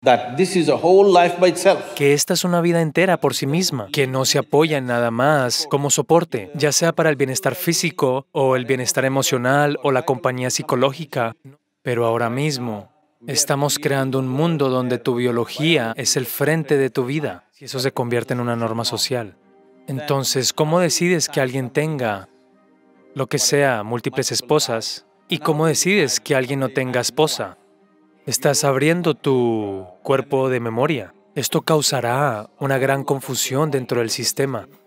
that this is a whole life by itself. Que esta es una vida entera por sí misma, que no se apoya en nada más como soporte, ya sea para el bienestar físico o el bienestar emocional o la compañía psicológica. Pero ahora mismo estamos creando un mundo donde tu biología es el frente de tu vida y eso se convierte en una norma social. Entonces, ¿cómo decides que alguien tenga lo que sea, múltiples esposas? ¿Y cómo decides que alguien no tenga esposa? Estás abriendo tu cuerpo de memoria. Esto causará una gran confusión dentro del sistema.